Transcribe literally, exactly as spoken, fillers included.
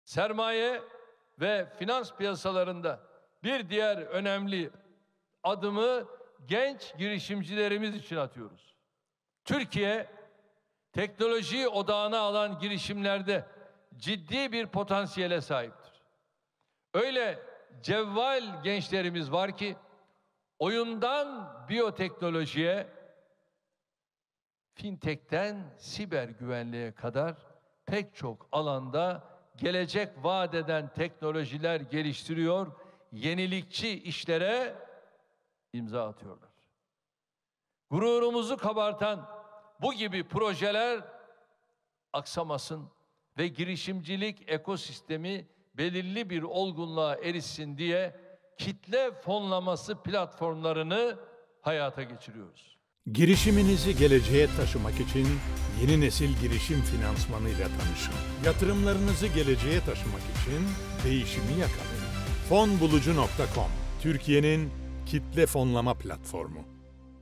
Sermaye ve finans piyasalarında bir diğer önemli adımı genç girişimcilerimiz için atıyoruz. Türkiye, teknoloji odağına alan girişimlerde ciddi bir potansiyele sahiptir. Öyle cevval gençlerimiz var ki, oyundan biyoteknolojiye, fintech'ten siber güvenliğe kadar pek çok alanda gelecek vaat eden teknolojiler geliştiriyor, yenilikçi işlere imza atıyorlar. Gururumuzu kabartan bu gibi projeler aksamasın ve girişimcilik ekosistemi belirli bir olgunluğa erişsin diye kitle fonlaması platformlarını hayata geçiriyoruz. Girişiminizi geleceğe taşımak için yeni nesil girişim finansmanıyla tanışın. Yatırımlarınızı geleceğe taşımak için değişimi yakalayın. fonbulucu nokta com, Türkiye'nin kitle fonlama platformu.